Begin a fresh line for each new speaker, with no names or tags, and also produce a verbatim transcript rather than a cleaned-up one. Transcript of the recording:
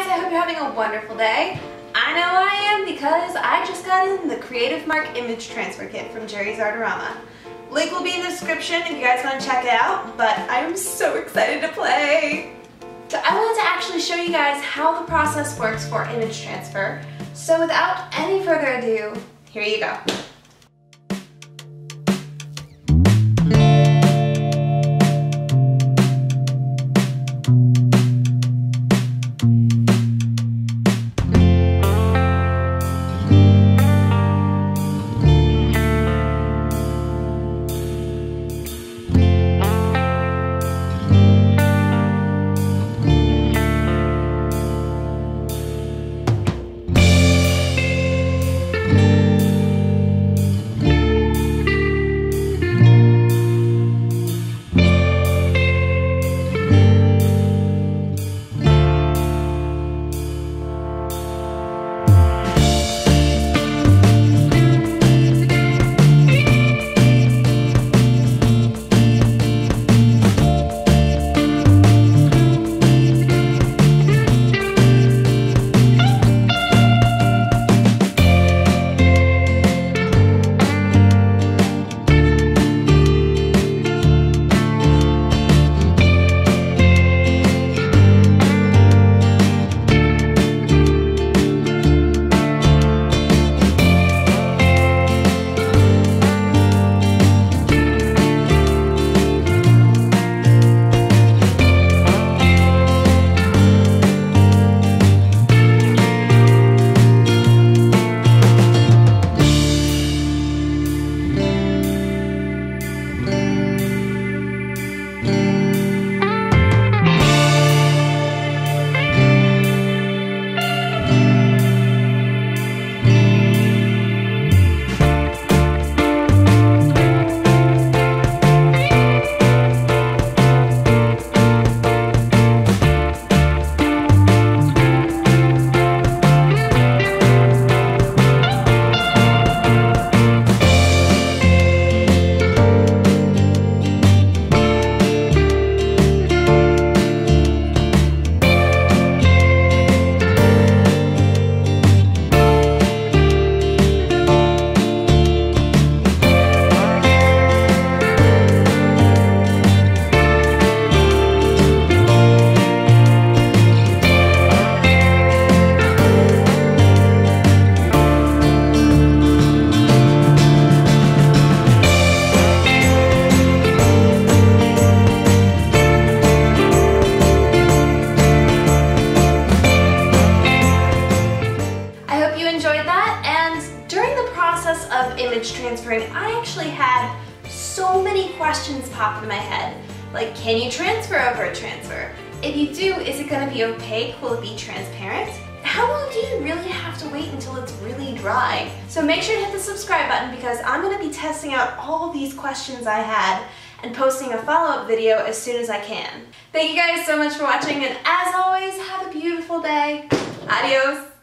guys, I hope you're having a wonderful day. I know I am because I just got in the Creative Mark Image Transfer Kit from Jerry's Artarama. Link will be in the description if you guys want to check it out, but I'm so excited to play. So I wanted to actually show you guys how the process works for image transfer. So without any further ado, here you go. Of image transferring, I actually had so many questions pop into my head. Like, can you transfer over a transfer? If you do, is it going to be opaque? Will it be transparent? How long do you really have to wait until it's really dry? So make sure to hit the subscribe button because I'm going to be testing out all these questions I had and posting a follow-up video as soon as I can. Thank you guys so much for watching, and as always, have a beautiful day. Adios!